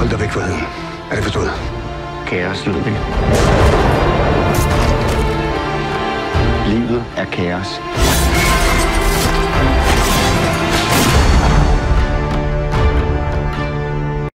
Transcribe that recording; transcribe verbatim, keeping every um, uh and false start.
Hold dig væk fra heden. Er det forstået? Kaos, Ludvig. Livet er kaos.